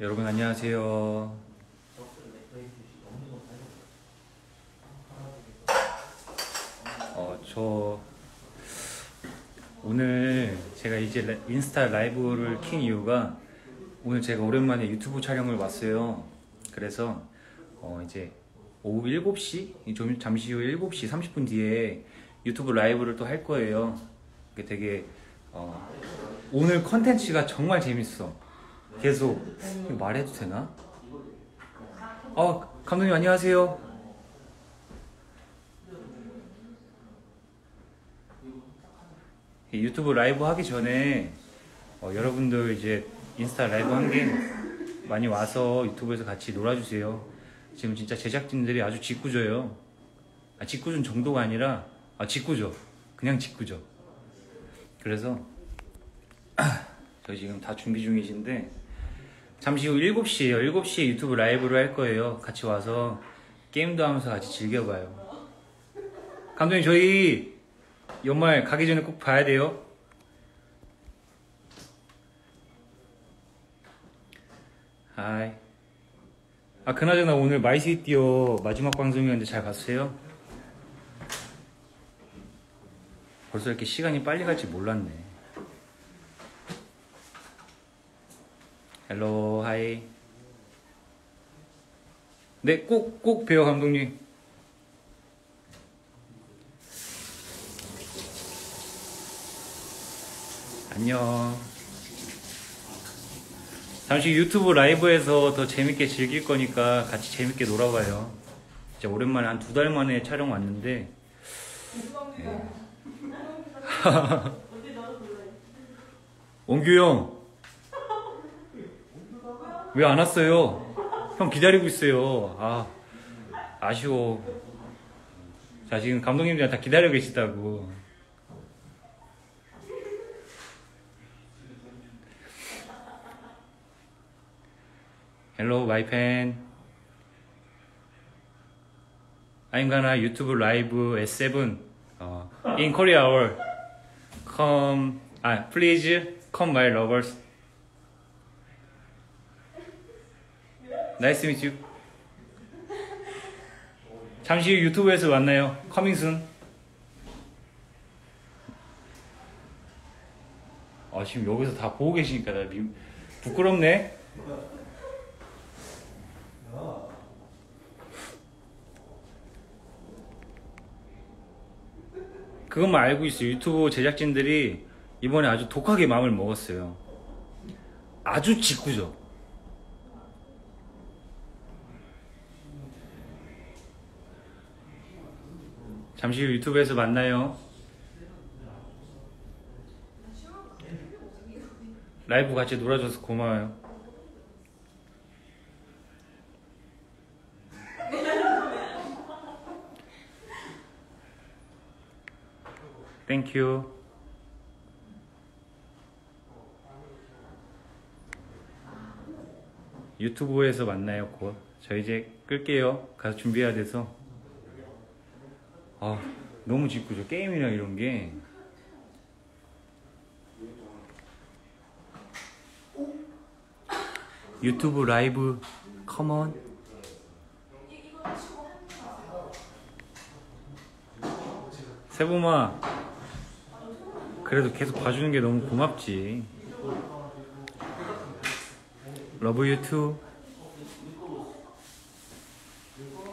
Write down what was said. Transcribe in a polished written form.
여러분 안녕하세요. 저 오늘 제가 이제 인스타 라이브를 킨 이유가 오늘 제가 오랜만에 유튜브 촬영을 왔어요. 그래서 이제 오후 7시, 좀 잠시 후 7시 30분 뒤에 유튜브 라이브를 또 할 거예요. 그게 되게 오늘 컨텐츠가 정말 재밌어. 계속 이거 말해도 되나? 감독님 안녕하세요. 유튜브 라이브 하기 전에 여러분들 이제 인스타 라이브 한 게 많이 와서 유튜브에서 같이 놀아주세요. 지금 진짜 제작진들이 아주 짓궂어요. 짓궂은 정도가 아니라 짓궂어. 그냥 짓궂어. 그래서 저희 지금 다 준비 중이신데 잠시 후 7시에요. 7시에 유튜브 라이브를 할 거예요. 같이 와서 게임도 하면서 같이 즐겨봐요. 감독님 저희 연말 가기 전에 꼭 봐야 돼요. 하이. 그나저나 오늘 마이시티어 마지막 방송이었는데 잘 봤어요? 벌써 이렇게 시간이 빨리 갈지 몰랐네. 헬로 하이. 네, 꼭 봬요 감독님. 안녕. 잠시 유튜브 라이브에서 더 재밌게 즐길 거니까 같이 재밌게 놀아봐요. 진짜 오랜만에 한 2달 만에 촬영 왔는데 네. 원규 형 왜 안 왔어요? 형 기다리고 있어요. 아쉬워. 자, 지금 감독님들 다 기다리고 계시다고. Hello, my fan. I'm gonna YouTube live at 7 in Korea hour. Come, please come, my lovers. Nice to meet you. 잠시 후 유튜브에서 만나요. Coming soon. 지금 여기서 다 보고 계시니까 나 부끄럽네. 그것만 알고 있어요. 유튜브 제작진들이 이번에 아주 독하게 마음을 먹었어요. 아주 짓궂어. 잠시 후 유튜브에서 만나요. 라이브 같이 놀아줘서 고마워요. 땡큐. 유튜브에서 만나요. 곧. 저 이제 끌게요. 가서 준비해야 돼서. 너무 짓궂어. 게임이랑 이런 게. 유튜브 라이브 컴온. 세범아, 그래도 계속 봐주는 게 너무 고맙지. Love you too.